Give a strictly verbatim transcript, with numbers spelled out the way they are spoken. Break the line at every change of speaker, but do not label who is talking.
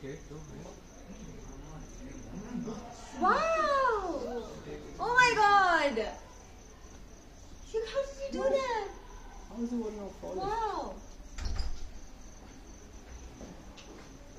Okay, go ahead.
Wow! Oh my god! How did you do that?
How is it wasn't all falling?
Wow!